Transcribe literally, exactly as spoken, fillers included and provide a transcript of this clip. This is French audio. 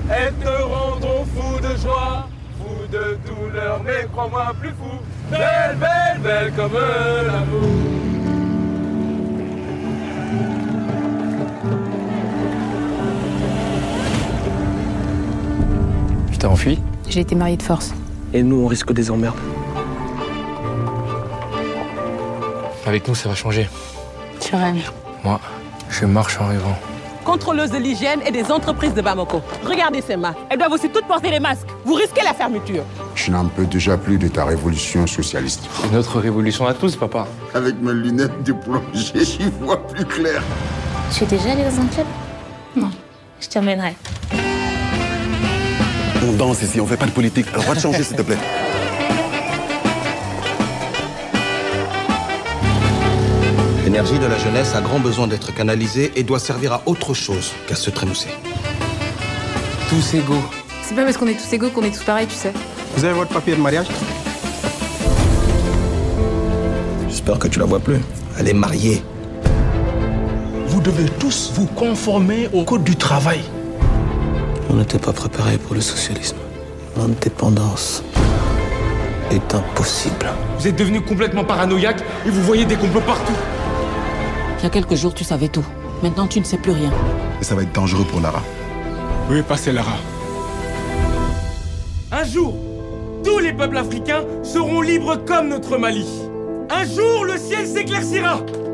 elles te rendront fou de joie, fou de douleur, mais crois-moi plus fou. Belle, belle, belle comme l'amour. Tu t'es enfui? J'ai été mariée de force. Et nous, on risque des emmerdes. Avec nous, ça va changer. Tu rêves. Moi, je marche en rêvant. Contrôleuse de l'hygiène et des entreprises de Bamako. Regardez ces mains. Elles doivent aussi toutes porter des masques. Vous risquez la fermeture. Je n'en peux déjà plus de ta révolution socialiste. C'est notre révolution à tous, papa. Avec mes lunettes de plongée, j'y vois plus clair. Tu es déjà allé dans un club? Non. Je t'emmènerai. On danse ici, on fait pas de politique. Alors, on va te changer, s'il te plaît. L'énergie de la jeunesse a grand besoin d'être canalisée et doit servir à autre chose qu'à se trémousser. Tous égaux. C'est pas parce qu'on est tous égaux qu'on est tous pareils, tu sais. Vous avez votre papier de mariage? J'espère que tu la vois plus. Elle est mariée. Vous devez tous vous conformer au code du travail. On n'était pas préparé pour le socialisme. L'indépendance est impossible. Vous êtes devenu complètement paranoïaque et vous voyez des complots partout. Il y a quelques jours, tu savais tout. Maintenant, tu ne sais plus rien. Et ça va être dangereux pour Lara. Oui, passez Lara. Un jour, tous les peuples africains seront libres comme notre Mali. Un jour, le ciel s'éclaircira.